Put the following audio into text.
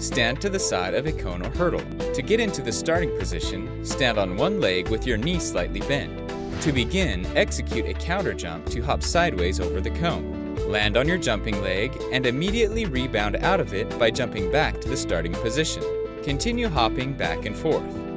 Stand to the side of a cone or hurdle. To get into the starting position, stand on one leg with your knee slightly bent. To begin, execute a counter jump to hop sideways over the cone. Land on your jumping leg and immediately rebound out of it by jumping back to the starting position. Continue hopping back and forth.